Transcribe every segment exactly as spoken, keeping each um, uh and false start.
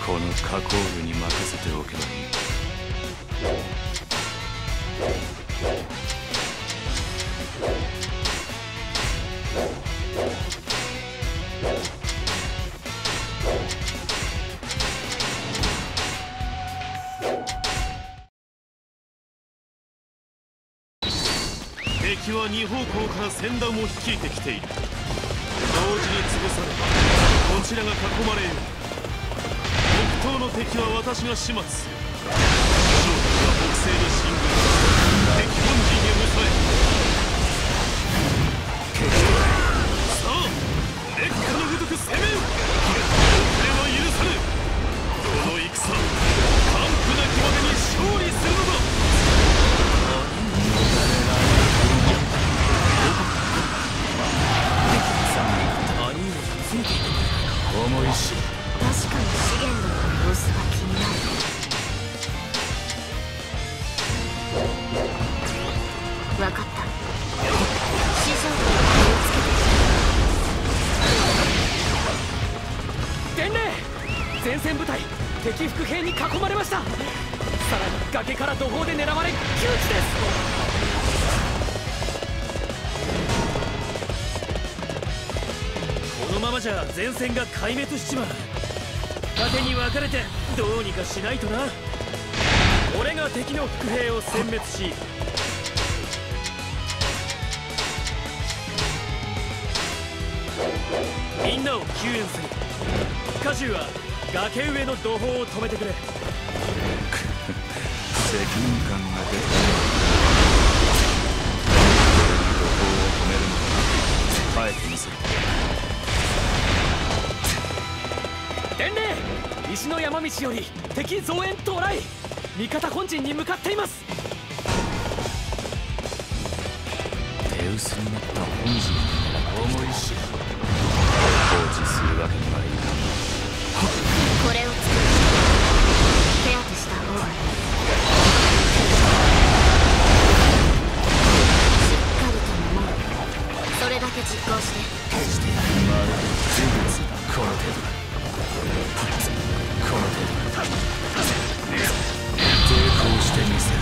この加工具に任せておけばいい。敵はに方向から戦団を率いてきている。同時に潰されこちらが囲まれる。北東の敵は私が始末する。正敵は北西に進軍し敵本陣へ向かえ。さあ烈火のごとく攻めよ。遅れは許さぬ。この戦完膚なきまでに勝利するのだ。重いし、 確かに資源の様子が気になる。分かった。師匠に気をつけて。 伝令、前線部隊敵伏兵に囲まれました。さらに崖から土砲で狙われ窮地です。このままじゃ前線が壊滅しちまう。縦に分かれてどうにかしないとな。俺が敵の伏兵を殲滅しみんなを救援する。家中は崖上の土砲を止めてくれ。 責任感が出てる。土砲を止めるのだ。耐えてみせる。 伝令、石の山道より敵増援到来。味方本陣に向かっています。 手薄になった本陣が重いし放置するわけにはいかん。 これを作る。手当てした方がいい。しっかりと守る。それだけ実行して。 決してまるで事物だ。この程度だ。この程度だ。抵抗してみせる。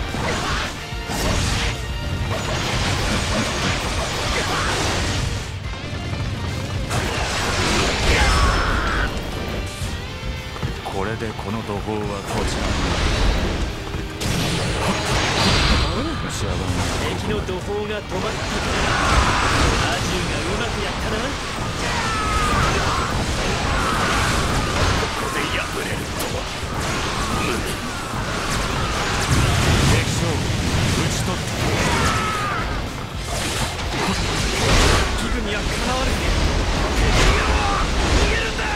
これでこの土砲はこちらに。 敵の土砲が止まったからアジュがうまくやったな。ここで破れるとは。 敵将討ち取った。 ギグにはかなわぬ。逃げるんだ。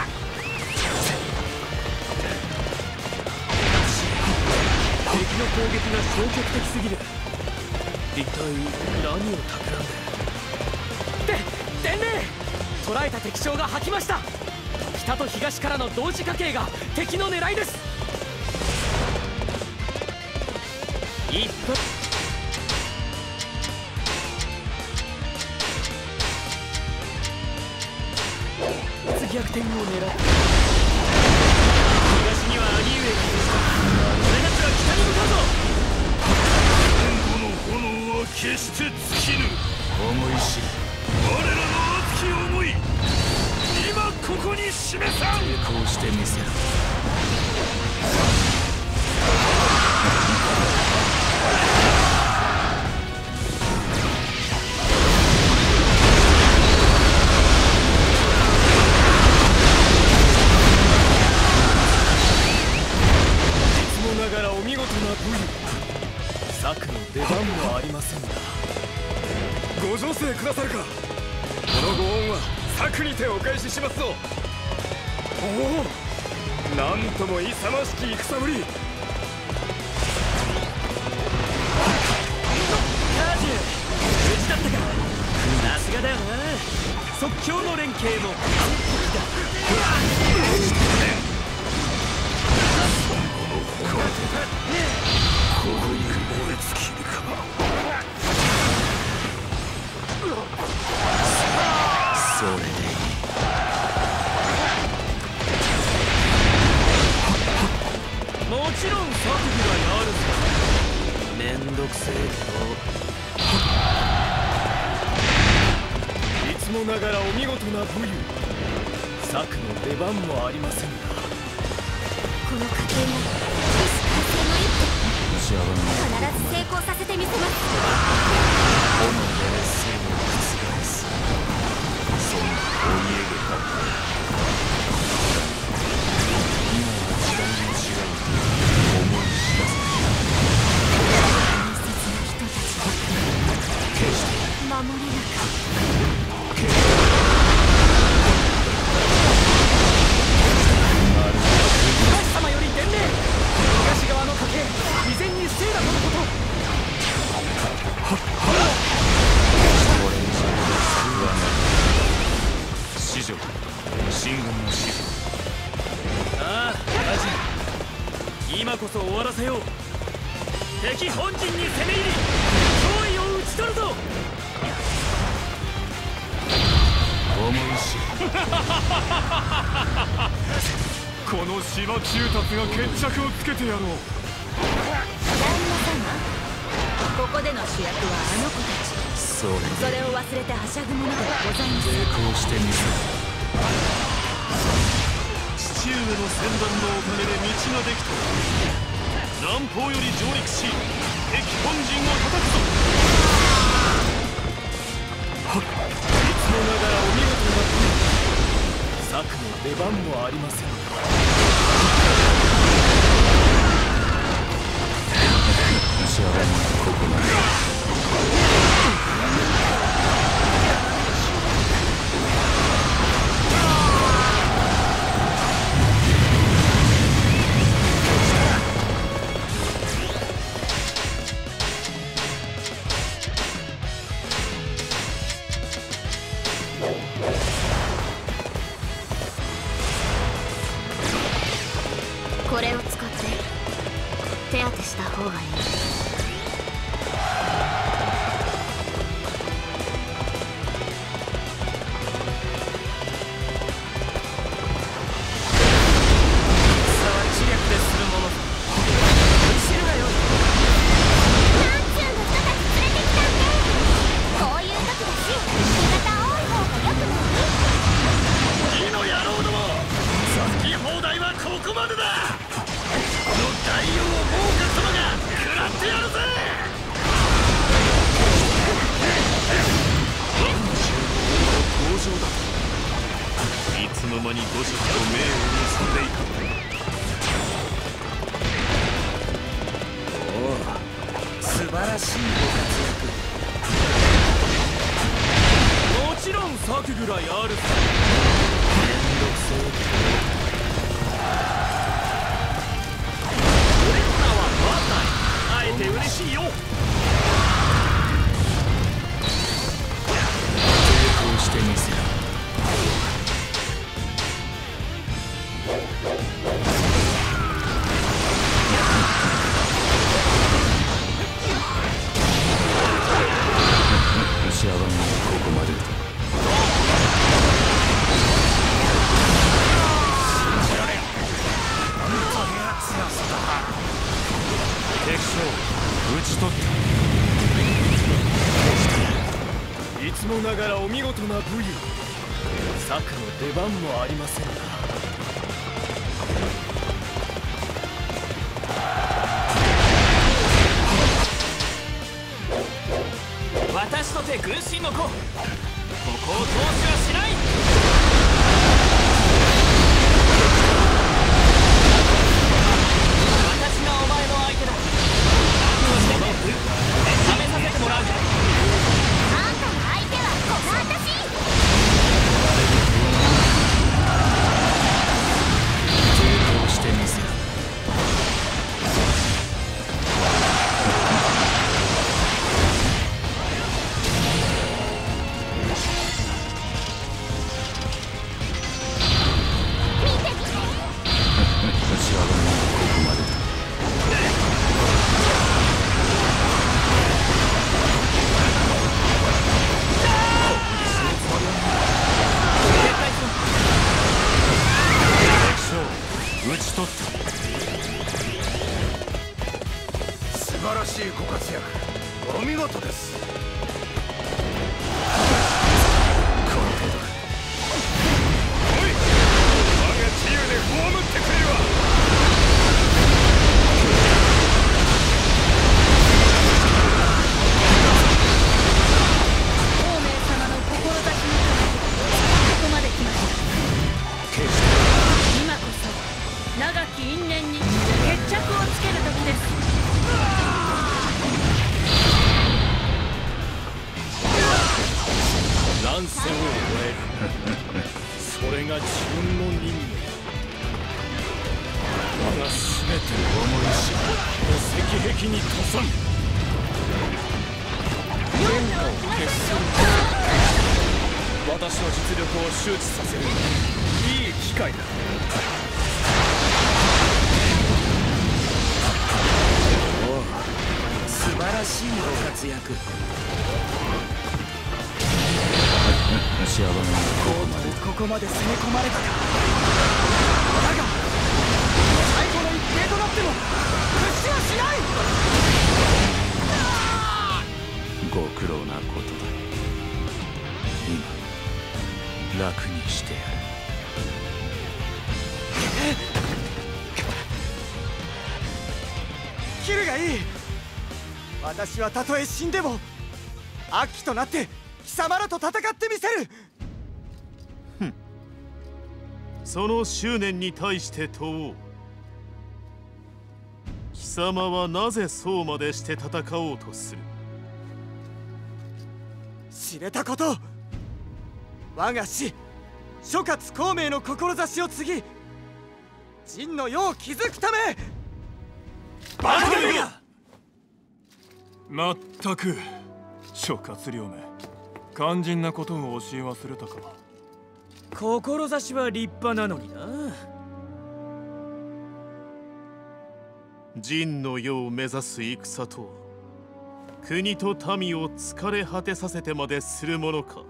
敵の攻撃が消極的すぎる。一体何を企んで。で、伝令、捕らえた敵将が吐きました。北と東からの同時化形が敵の狙いです。一発逆転を狙って東には兄上がいる。俺たちは北に向かうぞ。 天後の炎は決して尽きぬ。重いし我らの熱き思い今ここに示さん。 抵抗してみせる。 お見事な武勇。策の出番もありませんが。 ご助勢くださるか。このご恩は策にてお返ししますぞ。おお、なんとも勇ましき戦ぶり。 カージュ、無事だったか。さすがだよな。即興の連携も完璧だ。 ここに燃え尽きるか。それでいい。 ながらお見事な武勇。策の出番もありませんが、 この過程も起死回生の一手、必ず成功させてみせます。 炎の劣勢を覆す、そんなお家でか今は時代の違う思い知らせ大切な人たちが決して守れなかった。 東様より伝令、東側の家系未然に防いだとのこと。 俺には救わない子女秦軍の死。 ああ、ラジン、今こそ終わらせよう。敵本陣に攻め入り脅威を討ち取るぞ。 思い知この島中達が決着をつけてやろう。 旦那様、ここでの主役はあの子たち。 それそれを忘れてはしゃぐものではございません。 成功してみせる。父上の船団のおかげで道ができた。南方より上陸し敵本陣を叩くぞ。 いつもながらお見事な武勇。策の出番もありませんが、 じゃあここまで。 これを使って手当てした方がいい。いつの間に五色と命を結んでいた。 おお、素晴らしいご活躍。もちろん策ぐらいあるさ。めんどくせえ。俺らはまだ会えて嬉しいよ。 成功してみせる。幸せはここまでだ。信じられん。本当が強さだ。敵将討ち取った。 いつもながらお見事な武勇。策の出番もありませんが、私とて軍神の子、ここを投資はしない。私がお前の相手だ。覚悟してね。試させてもらう。 あんたの相手はこの私。 成功してみせる。討ち取った。 素晴らしいご活躍、お見事です。 この程因縁に決着をつける時です。乱戦を終えるそれが自分の任務。我が全てを思いし石壁に塗さん。天下を決する私の実力を周知させるいい機会だ。おお、素晴らしいご活躍。 幸せのここまでここまで攻め込まれたか。だが最後の一兵となっても屈しはしない。 ご苦労なことだ。今楽にしてやる。 キルがいい。私はたとえ死んでも悪鬼となって貴様らと戦ってみせる。 ふん、その執念に対して問おう。貴様はなぜそうまでして戦おうとする？ 知れたこと。我が師諸葛孔明の志を継ぎ秦の世を築くため。 バカめが！ まったく諸葛亮め、肝心なことを教え忘れたか。 志は立派なのにな。 秦の世を目指す戦とは国と民を疲れ果てさせてまでするものか。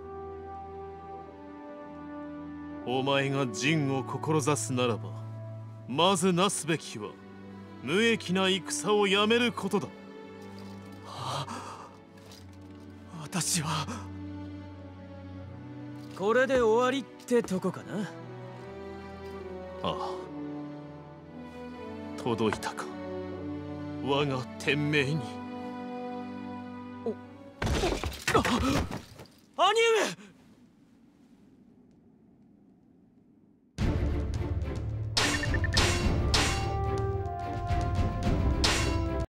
お前が秦を志すならばまずなすべきは無益な戦をやめることだ。 私はこれで終わりってとこかな。 ああ、届いたか我が天命に。 兄上。